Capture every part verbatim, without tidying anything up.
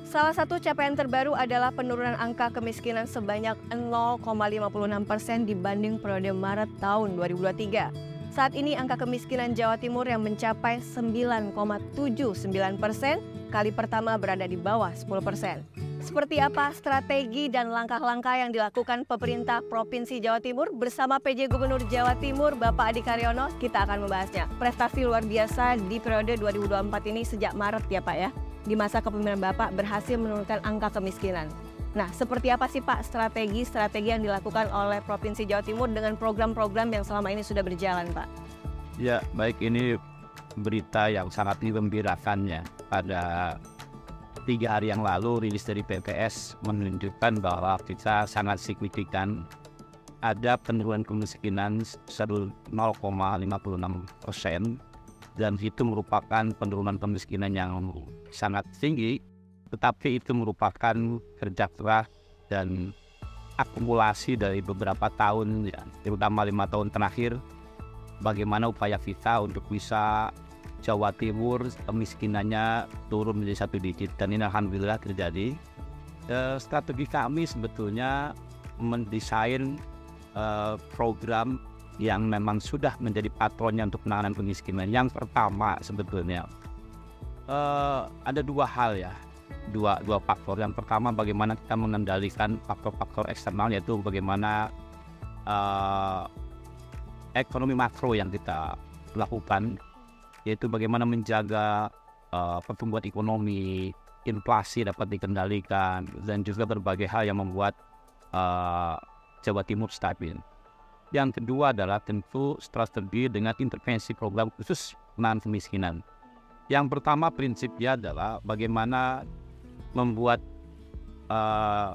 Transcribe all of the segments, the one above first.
Salah satu capaian terbaru adalah penurunan angka kemiskinan sebanyak nol koma lima puluh enam persen dibanding periode Maret tahun dua ribu dua puluh tiga. Saat ini angka kemiskinan Jawa Timur yang mencapai sembilan koma tujuh sembilan persen, kali pertama berada di bawah sepuluh persen. Seperti apa strategi dan langkah-langkah yang dilakukan pemerintah Provinsi Jawa Timur bersama P J Gubernur Jawa Timur Bapak Adi Karyono? Kita akan membahasnya. Prestasi luar biasa di periode dua ribu dua puluh empat ini sejak Maret ya Pak ya. Di masa kepemimpinan Bapak berhasil menurunkan angka kemiskinan. Nah, seperti apa sih Pak strategi-strategi yang dilakukan oleh Provinsi Jawa Timur dengan program-program yang selama ini sudah berjalan Pak? Ya, baik, ini berita yang sangat menggembirakan ya. Pada tiga hari yang lalu rilis dari B P S menunjukkan bahwa kita sangat signifikan ada penurunan kemiskinan nol koma lima puluh enam persen. Dan itu merupakan penurunan kemiskinan yang sangat tinggi, tetapi itu merupakan kerja keras dan akumulasi dari beberapa tahun, ya, terutama lima tahun terakhir, bagaimana upaya kita untuk bisa Jawa Timur kemiskinannya turun menjadi satu digit, dan ini alhamdulillah terjadi. E, strategi kami sebetulnya mendesain e, program yang memang sudah menjadi patronnya untuk penanganan kemiskinan. Yang pertama sebetulnya uh, ada dua hal ya, dua dua faktor. Yang pertama bagaimana kita mengendalikan faktor-faktor eksternal, yaitu bagaimana uh, ekonomi makro yang kita lakukan, yaitu bagaimana menjaga uh, pertumbuhan ekonomi, inflasi dapat dikendalikan, dan juga berbagai hal yang membuat uh, Jawa Timur stabil. Yang kedua adalah tentu strategi dengan intervensi program khusus penanganan kemiskinan. Yang pertama prinsipnya adalah bagaimana membuat uh,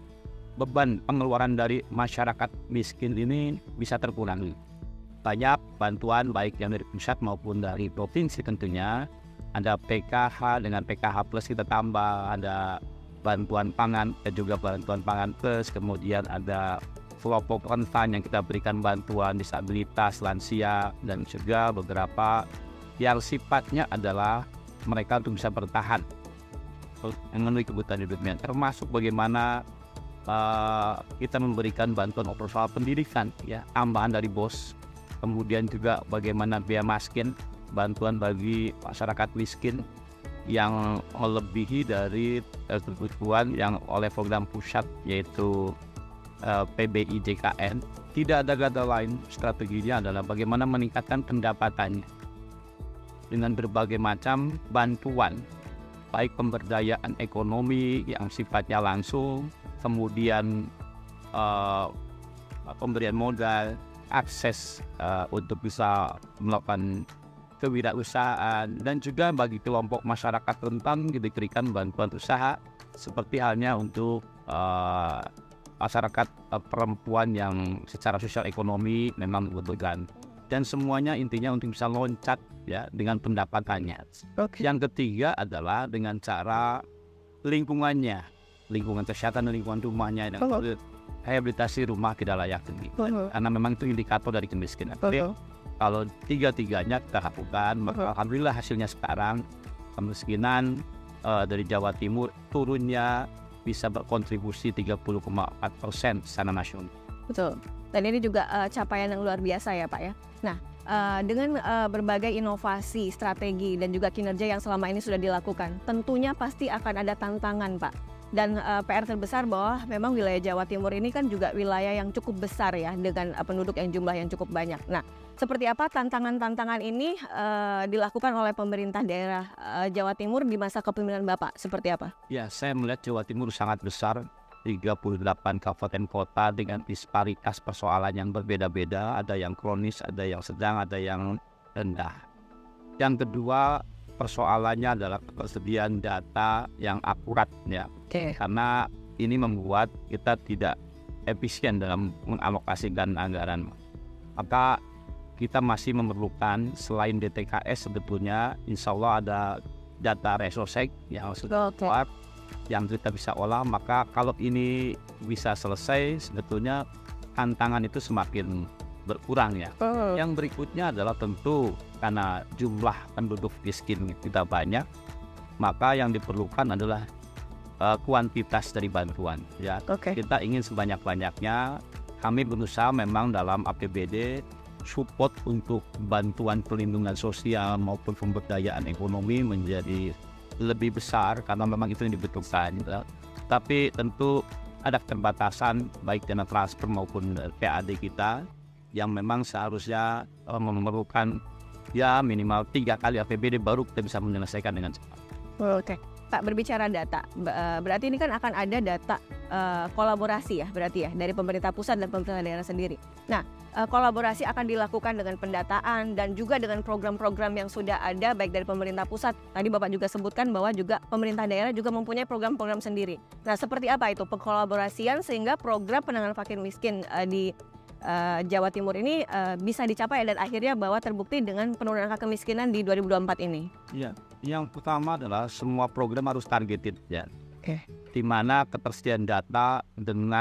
beban pengeluaran dari masyarakat miskin ini bisa terkurangi. Banyak bantuan baik yang dari pusat maupun dari provinsi tentunya. Ada P K H, dengan P K H plus kita tambah, ada bantuan pangan dan juga bantuan pangan plus, kemudian ada kelompok rentan yang kita berikan bantuan disabilitas, lansia, dan juga beberapa yang sifatnya adalah mereka untuk bisa bertahan memenuhi kebutuhan hidupnya, termasuk bagaimana uh, kita memberikan bantuan operasional pendidikan, ya, tambahan dari B O S, kemudian juga bagaimana biaya miskin, bantuan bagi masyarakat miskin yang melebihi dari uh, kebutuhan yang oleh program pusat, yaitu Uh, P B I J K N. Tidak ada kata lain, strateginya adalah bagaimana meningkatkan pendapatannya dengan berbagai macam bantuan, baik pemberdayaan ekonomi yang sifatnya langsung, kemudian uh, pemberian modal, akses uh, untuk bisa melakukan kewirausahaan, dan juga bagi kelompok masyarakat rentan diberikan bantuan usaha, seperti halnya untuk uh, masyarakat uh, perempuan yang secara sosial ekonomi memang membutuhkan, dan semuanya intinya untuk bisa loncat ya dengan pendapatannya. Okay. Yang ketiga adalah dengan cara lingkungannya, lingkungan kesehatan dan lingkungan rumahnya, dan oh. rehabilitasi rumah tidak layak huni, oh. karena memang itu indikator dari kemiskinan. Oh. Jadi, kalau tiga-tiganya kita lakukan, maka oh. alhamdulillah hasilnya sekarang kemiskinan uh, dari Jawa Timur turunnya bisa berkontribusi tiga puluh koma empat persen secara nasional. Betul. Dan ini juga uh, capaian yang luar biasa ya Pak ya. Nah, uh, dengan uh, berbagai inovasi, strategi, dan juga kinerja yang selama ini sudah dilakukan, tentunya pasti akan ada tantangan Pak. Dan uh, P R terbesar bahwa memang wilayah Jawa Timur ini kan juga wilayah yang cukup besar ya, dengan uh, penduduk yang jumlah yang cukup banyak. Nah, seperti apa tantangan-tantangan ini uh, dilakukan oleh pemerintah daerah uh, Jawa Timur di masa kepemimpinan Bapak? Seperti apa? Ya, saya melihat Jawa Timur sangat besar, tiga puluh delapan kabupaten kota dengan disparitas persoalan yang berbeda-beda, ada yang kronis, ada yang sedang, ada yang rendah. Yang kedua, persoalannya adalah ketersediaan data yang akurat ya. Okay. Karena ini membuat kita tidak efisien dalam mengalokasikan anggaran. Maka kita masih memerlukan selain D T K S sebetulnya insya Allah ada data resosek yang sudah keluar, okay, yang kita bisa olah. Maka kalau ini bisa selesai sebetulnya tantangan itu semakin berkurang ya. Uh. Yang berikutnya adalah tentu karena jumlah penduduk miskin kita banyak, maka yang diperlukan adalah uh, kuantitas dari bantuan. Ya, Oke. kita ingin sebanyak-banyaknya. Kami berusaha memang dalam A P B D support untuk bantuan perlindungan sosial maupun pemberdayaan ekonomi menjadi lebih besar karena memang itu yang dibutuhkan. Ya. Tapi tentu ada keterbatasan baik dana transfer maupun P A D kita yang memang seharusnya uh, memerlukan ya minimal tiga kali A P B D baru kita bisa menyelesaikan dengan cepat. Oke, Pak, berbicara data, berarti ini kan akan ada data uh, kolaborasi ya, berarti ya dari pemerintah pusat dan pemerintah daerah sendiri. Nah, uh, kolaborasi akan dilakukan dengan pendataan dan juga dengan program-program yang sudah ada baik dari pemerintah pusat. Tadi Bapak juga sebutkan bahwa juga pemerintah daerah juga mempunyai program-program sendiri. Nah, seperti apa itu pengkolaborasian sehingga program penanganan fakir miskin uh, di Uh, Jawa Timur ini uh, bisa dicapai dan akhirnya bahwa terbukti dengan penurunan angka kemiskinan di dua ribu dua puluh empat ini. Ya, yang pertama adalah semua program harus targeted ya. Oke. Di mana ketersediaan data dengan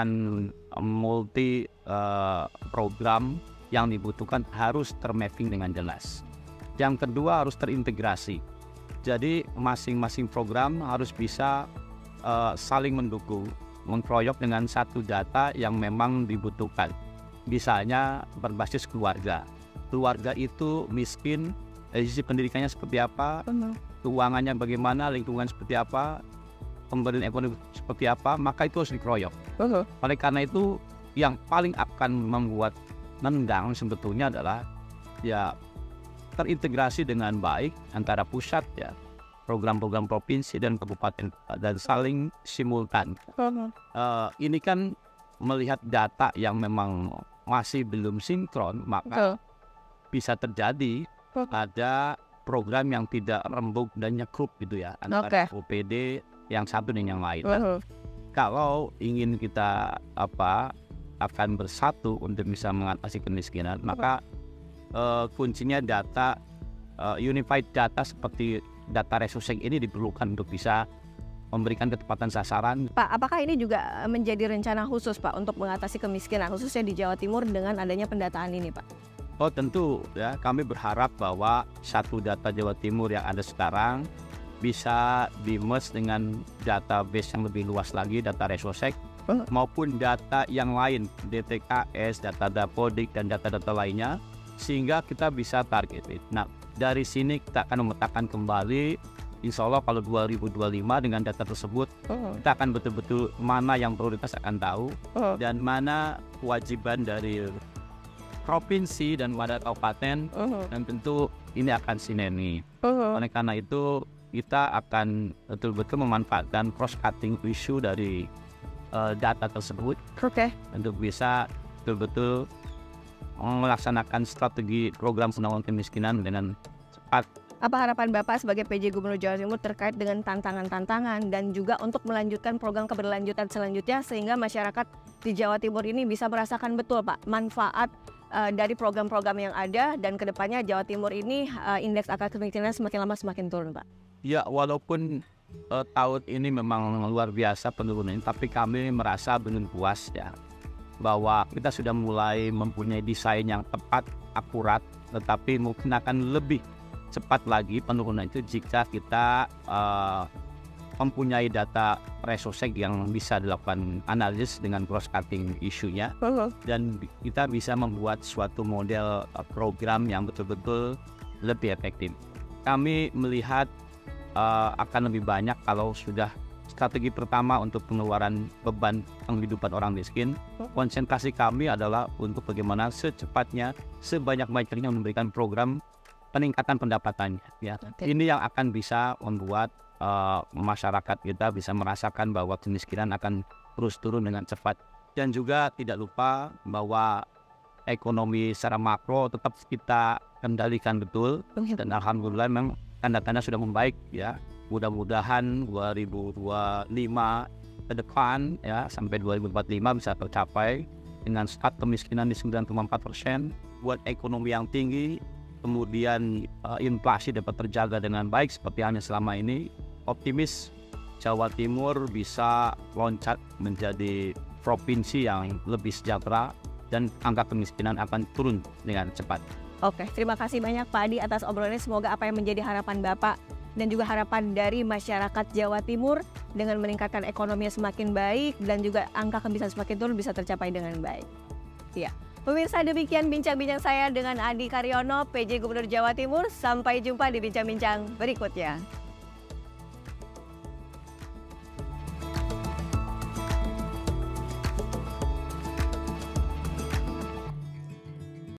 multi uh, program yang dibutuhkan harus termapping dengan jelas. Yang kedua harus terintegrasi. Jadi masing-masing program harus bisa uh, saling mendukung, mengkroyok dengan satu data yang memang dibutuhkan. Misalnya berbasis keluarga. Keluarga itu miskin, dari sisi pendidikannya seperti apa, keuangannya bagaimana, lingkungan seperti apa, pemberian ekonomi seperti apa, maka itu harus dikeroyok. Uh-huh. Oleh karena itu, yang paling akan membuat nendang sebetulnya adalah ya terintegrasi dengan baik antara pusat ya, program-program provinsi dan kabupaten dan saling simultan. Uh-huh. Uh, ini kan melihat data yang memang masih belum sinkron, maka uh-huh. bisa terjadi uh-huh. ada program yang tidak rembuk dan nyekrup gitu ya antara okay. O P D yang satu dan yang lain. Uh-huh. Kalau ingin kita apa akan bersatu untuk bisa mengatasi kemiskinan, uh-huh. maka uh, kuncinya data uh, unified data seperti data resourcing ini diperlukan untuk bisa memberikan ketepatan sasaran. Pak, apakah ini juga menjadi rencana khusus Pak untuk mengatasi kemiskinan khususnya di Jawa Timur dengan adanya pendataan ini Pak? Oh tentu ya, kami berharap bahwa satu data Jawa Timur yang ada sekarang bisa di-merge dengan database yang lebih luas lagi, data Resosek huh? maupun data yang lain, D T K S, data Dapodik dan data-data lainnya sehingga kita bisa targeted. Nah dari sini kita akan memetakan kembali insya Allah kalau dua ribu dua puluh lima dengan data tersebut uh-huh. kita akan betul-betul mana yang prioritas akan tahu uh-huh. dan mana kewajiban dari provinsi dan wadah kabupaten uh-huh. dan tentu ini akan sinergi. Uh-huh. Oleh karena itu kita akan betul-betul memanfaatkan cross-cutting isu dari uh, data tersebut okay. untuk bisa betul-betul melaksanakan strategi program penanggulangan kemiskinan dengan cepat. Apa harapan Bapak sebagai P J Gubernur Jawa Timur terkait dengan tantangan-tantangan dan juga untuk melanjutkan program keberlanjutan selanjutnya sehingga masyarakat di Jawa Timur ini bisa merasakan betul Pak manfaat uh, dari program-program yang ada dan kedepannya Jawa Timur ini uh, indeks angka kemiskinan semakin lama semakin turun Pak? Ya walaupun uh, tahun ini memang luar biasa penurunan, tapi kami merasa belum puas ya bahwa kita sudah mulai mempunyai desain yang tepat, akurat, tetapi mungkin akan lebih cepat lagi penurunan itu jika kita uh, mempunyai data Resosek yang bisa dilakukan analisis dengan cross-cutting isunya uh-huh. dan kita bisa membuat suatu model uh, program yang betul-betul lebih efektif. Kami melihat uh, akan lebih banyak kalau sudah strategi pertama untuk pengeluaran beban penghidupan orang miskin. Konsentrasi kami adalah untuk bagaimana secepatnya sebanyak-banyaknya memberikan program peningkatan pendapatannya ya. Okay. Ini yang akan bisa membuat uh, masyarakat kita bisa merasakan bahwa kemiskinan akan terus turun dengan cepat. Dan juga tidak lupa bahwa ekonomi secara makro tetap kita kendalikan betul dan alhamdulillah memang tanda-tanda sudah membaik ya. Mudah-mudahan dua ribu dua puluh lima ke depan ya sampai dua ribu empat puluh lima bisa tercapai dengan start kemiskinan di sembilan koma empat persen, buat ekonomi yang tinggi, kemudian uh, inflasi dapat terjaga dengan baik seperti halnya selama ini. Optimis Jawa Timur bisa loncat menjadi provinsi yang lebih sejahtera dan angka kemiskinan akan turun dengan cepat. Oke, terima kasih banyak Pak Adi atas obrolannya. Semoga apa yang menjadi harapan Bapak dan juga harapan dari masyarakat Jawa Timur dengan meningkatkan ekonomi yang semakin baik dan juga angka kemiskinan semakin turun bisa tercapai dengan baik. Ya, pemirsa, demikian bincang-bincang saya dengan Adi Karyono, P J Gubernur Jawa Timur. Sampai jumpa di bincang-bincang berikutnya.